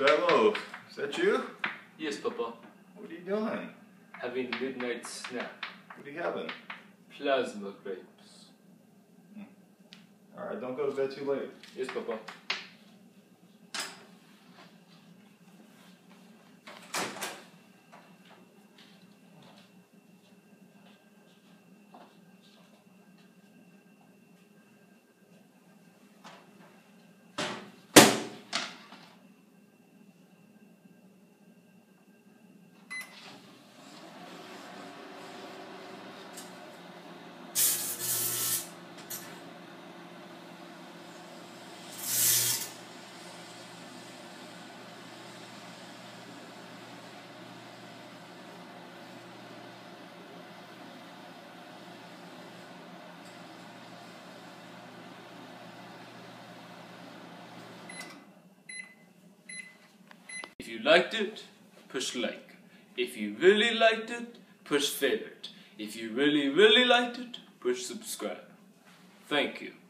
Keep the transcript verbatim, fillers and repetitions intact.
Dai Low, is that you? Yes, Papa. What are you doing? Having a midnight snack. What are you having? Plasma grapes. Hmm. Alright, don't go to bed too late. Yes, Papa. If you liked it, push like. If you really liked it, push favorite. If you really, really liked it, push subscribe. Thank you.